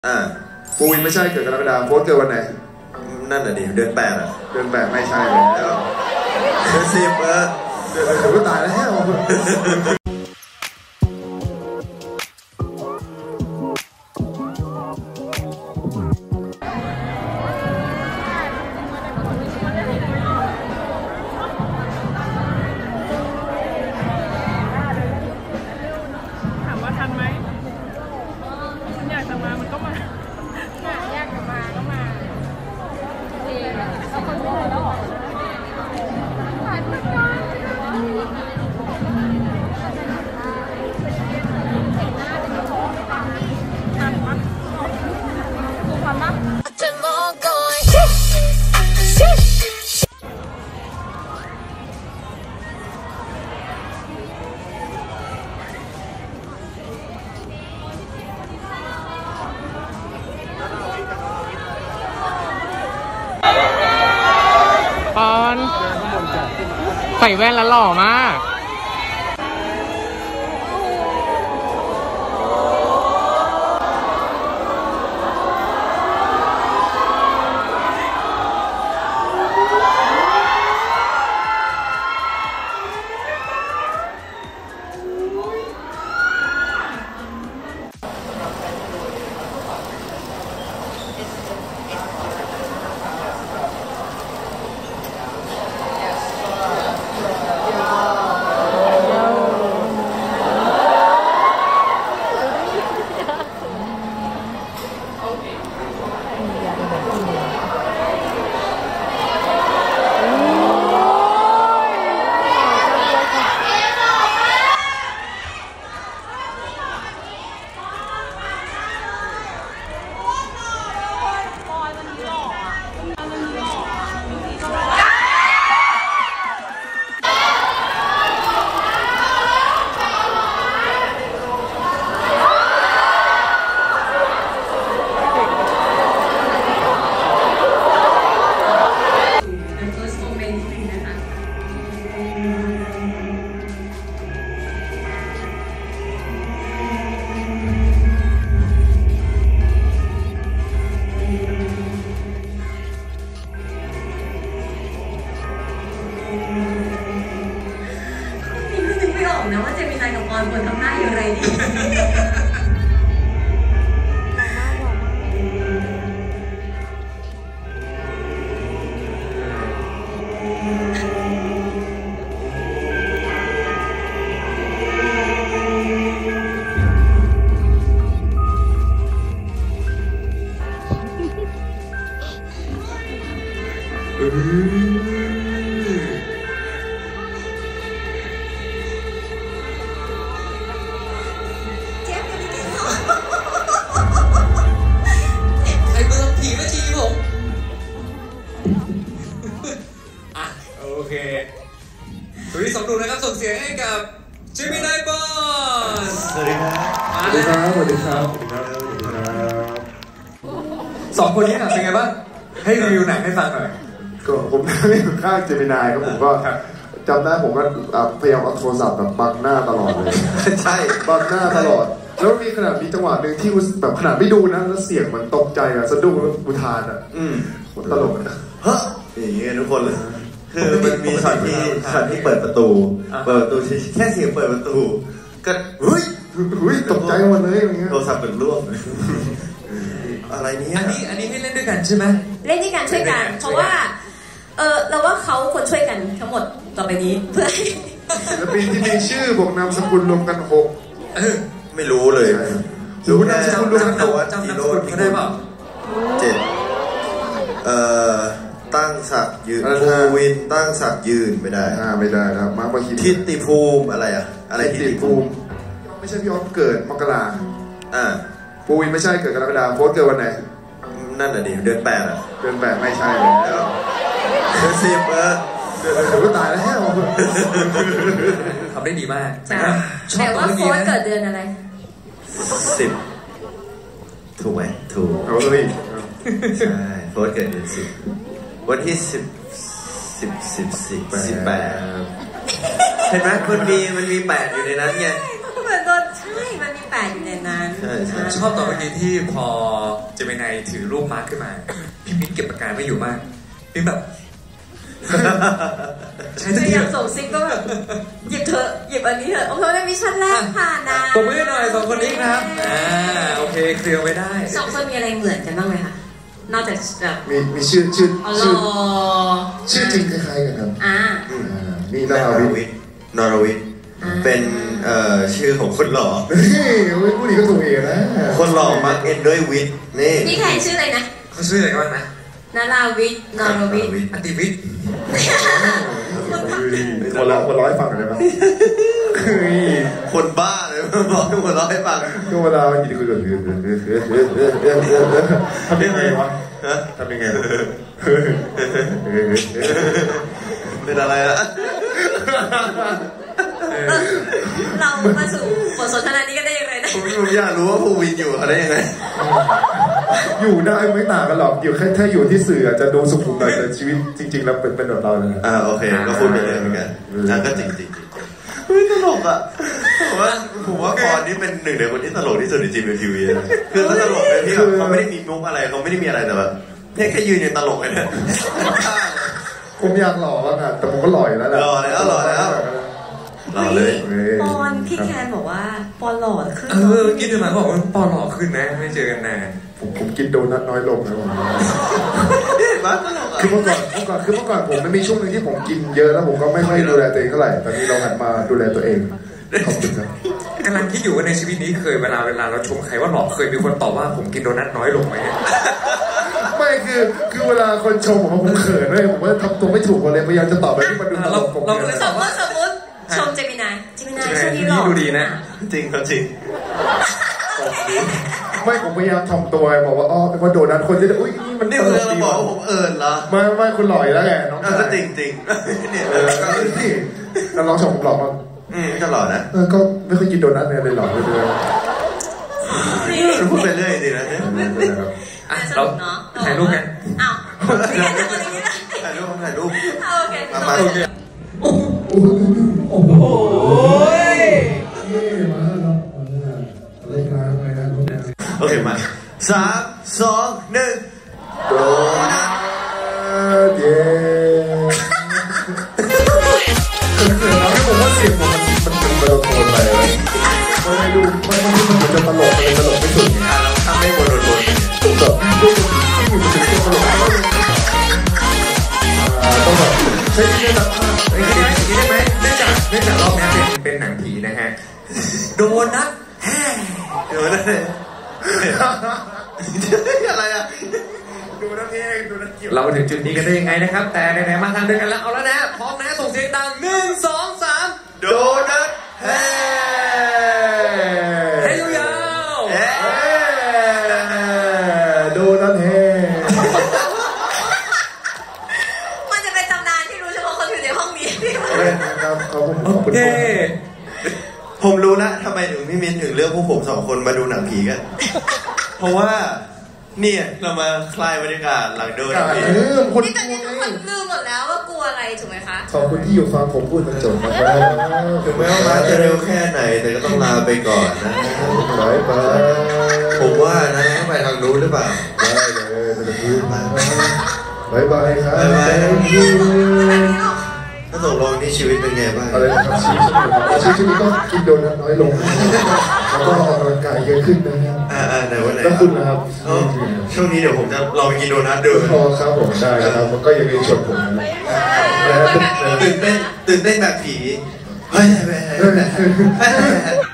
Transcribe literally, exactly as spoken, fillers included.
อ่าปูวินไม่ใช่เกิดกรกฎาคมโพสเกิดวันไหนนั่นน่ะดิเดือนแปดอ่ะเดือนแปดไม่ใช่เลยเดือนสิบเออเดือนเดือนก็ตายแล้วถามว่าทันไหมฉันอยากจะมามันก็มาอยากจะมาก็มาเองแล้วคนรู้แล้วหรอถ่ายเพื่อนกันทันปะถูกทันปะปอนใส่แว่นแล้วหล่อมากไม่ออกนะว่าเจมินายกับปอนควรทำหน้าอย่างไรดีไอ้เบอร์ผีมาทีผมอ่ะโอเคตัวที่สองดูนะครับส่งเสียงให้กับเจมินายบอลสวัสดีครับสวัสดีครับสวัสดีครับสวัสดีครับสวัสดีครับสองคนนี้หนังเป็นไงบ้างให้รีวิวหนังให้ฟังหน่อยก็ผมไม่อยู่ข้างเจมินายก็ผมก็จำได้ผมก็พยายามเอาโทรศัพท์แบบบังหน้าตลอดเลยใช่บังหน้าตลอดแล้วมีขนาดมีจังหวะหนึ่งที่แบบขนาดไม่ดูนะแล้วเสียงมันตกใจอะสะดุ้งแล้วอุทานอะอืมตลกนะเฮ้ยอย่างเงี้ยทุกคนเลยคือมันมีช็อตที่ช็อตที่เปิดประตูเปิดประตูแค่เสียงเปิดประตูก็เฮ้ยเฮ้ยตกใจหมดเลยอย่างเงี้ยโทรศัพท์เป็นร่วงอะไรนี้อันนี้อันนี้ให้เล่นด้วยกันใช่ไหมเล่นด้วยกันช่วยกันเพราะว่าเออเราว่าเขาควรช่วยกันทั้งหมดต่อไปนี้เพื่อศิลปินที่มีชื่อบวกนามสกุลรวมกันหกไม่รู้เลยรู้นามสกุลรวมกันหกจำนามสกุลเขาได้เปล่าเจ็ดเอ่อตั้งศักดิ์ยืนภูวินตั้งศักดิ์ยืนไม่ได้อ่าไม่ได้ครับมาร์คบาคิทิติภูมิอะไรอะอะไรทิติภูมิไม่ใช่พี่อ๊อฟเกิดมกราอ่าปูวินไม่ใช่เกิดกรกฎาคมโพสเกิดวันไหนนั่นน่ะดิเดือนแปดอ่ะเดือนแปดไม่ใช่เลยเดือนสิบเออเดือนเดือนก็ตายแล้วทำได้ดีมากแต่ว่าโฟนเกิดเดือนอะไรสิบถูกไหมถูกเอาเลยใช่โฟนเกิดเดือนสิบวันที่สิบสิบสิบสิบสิบแปดเห็นไหมมันมีมันมีแปดอยู่ในนั้นไงเหมือนโดนใช่มันมีแปดอยู่ในนั้นชอบตอนเมื่อกี้ที่พอเจมินายถือรูปมาร์คขึ้นมาพี่มิ้นเก็บปากกาไม่อยู่มากพี่แบบใช้พสักยาทียามส่งซิกก็แบบหยิบเถอะหยิบอันนี้เถอะโอเคได้มิชชั่นแรกผ่านนะตบมือหน่อยสองคนนี้ครับอ่าโอเคเคลียร์ไว้ได้สองคนมีอะไรเหมือนกันบ้างไหมคะนอกจากแบบมีมีชื่อชื่ออ๋อชื่อชื่อจริงคล้ายๆกันครับอ่าอ่านี่นนาอรารวิวิททย์นอรวิทเป็นเอ่อชื่อของคนหล่อเฮ้ยพูดดีก็ถูกเองนะคนหล่อมักเอ็นด้วยวิทนี่พี่แทนชื่ออะไรนะเขาชื่ออะไรกันบ้างนะนาราวิทย์นรวิทย์อติวิทย์คนละคนร้อยฟังหน่อยได้ไหมเฮ้ยคนบ้าเลยบอกให้คนร้อให้ฟังก็เวลาอยู่ดีคุยกันทำยังไงวะทำยังไงเป็นอะไรล่ะเรามาสู่บทสนทนานี้กันได้ยังไงนะผมผมอยากรู้ว่าภูวินอยู่เขาได้ยังไงอยู่ได้ไม่ต่างกันหรอกอยู่แค่ถ้าอยู่ที่สื่ออาจจะดูสุขุมหน่อยแต่ชีวิตจริงๆแล้วเป็นเป็นแบบเราเลยอ่าโอเคก็พูดไปเลยเหมือนกันนั่นก็จริงจริงเฮ้ยตลกอ่ะผมว่าผมว่าปอนนี่เป็นหนึ่งในคนที่ตลกที่สุดในจีเอ็มทีวีนะคือเขาตลกเลยที่แบบเขาไม่ได้มีมุกอะไรเขาไม่ได้มีอะไรแต่แบบแค่แค่ยืนในตลกเลยเนี่ยผมอยากหล่อแล้วนะแต่ผมก็หล่ออยู่แล้วแหละหล่อแล้วหล่อแล้วหล่อเลยปอนพี่แคนบอกว่าปอนหล่อขึ้นเออกินเดือนหลังบอกว่าปอหล่อขึ้นนะไม่เจอกันนานผมผมกินโดนัทน้อยลงนะผมบ้าตลกอ่ะคือเมื่อก่อนเมื่อก่อนคือเมื่อก่อนผมมันมีช่วงหนึ่งที่ผมกินเยอะแล้วผมก็ไม่ค่อยดูแลตัวเองเท่าไหร่ตอนนี้เราหันมาดูแลตัวเองขอบคุณครับกำลังคิดอยู่ว่าในชีวิตนี้เคยเวลาเวลาเราชมใครว่าหล่อเคยมีคนตอบว่าผมกินโดนัทน้อยลงไหมไม่คือคือเวลาคนชมผมว่าผมเขินเลยผมว่าทำตัวไม่ถูกเลยพยายามจะตอบไปที่มันดูตลกกบเราก็เลยสตอมบมว่าติสมมติชมเจมินายเจมินายช่วงนี้หล่อดูดีนะจริงครับจริงไม่ผมพยายามทำตัวบอกว่าอ๋อเป็นว่าโดนัทคนที่อุ้ยนี่มันนี่ตคุณลกเราดีบอกว่ะว่าผมเอิญเหรอไม่ไม่คุณหล่ออยู่แล้วไงน้องเออก็จริงจริงเนี่ยเออนี่แล้วน้องชมผมหล่อมากอืมก็หล่อนะเออก็ไม่ค่อยกินโดนัทเนี่ยเลยหล่อเลยเลยพูดไปเรื่อยจริงนะอ่ะเราถ่ายรูปกันอ้าวพี่แคนทำอะไรนี่ล่ะถ่ายรูปถ่ายรูปโอเคมามาโอเคโอ้โหมาแล้วเล่นน้ำเลยนะโอเคมาสามสองหนึ่งโดนัทเย้คือเราไม่บอกว่าเสียงผมมันมันเป็นโดนโทนไปเลยมันไม่ดูมันมันมันเหมือนจะตลกเลยตลกไม่สุดไงอ่ะเราทำให้คนโดนโดนแบบดูที่อยู่มันเป็นตลกต้องแบบใช้ที่ตัดภาพเฮ้ยคิดได้ไหมเนื่องจากเนื่องจากรอบนี้เป็นเป็นหนังผีนะฮะโดนัทแฮ่เดี๋ยวนะอะไรอ่ะดูนั่นเองดูนั่นเกี่ยวเรามาถึงจุดนี้กันได้ยังไงนะครับ แต่ไหนๆมาทางเดียวกันแล้วเอาแล้วนะพร้อมนะส่งเสียงดังหนึ่งสองสามโดนัทเฮ้เฮ้ยยาวๆเฮ้ดูนั่นเองมันจะเป็นตำนานที่รู้เฉพาะคนอยู่ในห้องนี้ครับขอบคุณขโออบคุณเคผมรู้แล้วทำไมถึงพี่มิ้นถึงเลือกพวกผมสองคนมาดูหนังผีกัน เพราะว่าเนี่ยเรามาคลายบรรยากาศหลังดูหนังผีเออคนนี่ตอนนี้ทุกคนลืมหมดแล้วว่ากลัวอะไรถูกไหมคะขอบคุณที่อยู่ฟังผมพูดจนจบนะครับถึงแม้ว่ามาจะเร็วแค่ไหนแต่ก็ต้องลาไปก่อนนะบายบายผมว่านะต้องไปทางนู้นหรือเปล่าได้เลยจะพูดบายบายครับบ๊ายบาย Thank you ถ้าตกลงนี่ชีวิตเป็นไงบ้างอะไรนะครับชีวิตชีวิตชีวิตก็กินโดนัทน้อยลงแล้วก็ออกกำลังกายเยอะขึ้นนะครับอ่าอ่าไหนวันไหนแล้วคุณนะครับเอ้าช่วงนี้เดี๋ยวผมจะลองไปกินโดนัทดูพอครับผมได้ครับมันก็ยังมีชวนผมนะตื่นเต้นตื่นเต้นแบบผีเฮ้ยเฮ้ยเฮ้ยเฮ้ย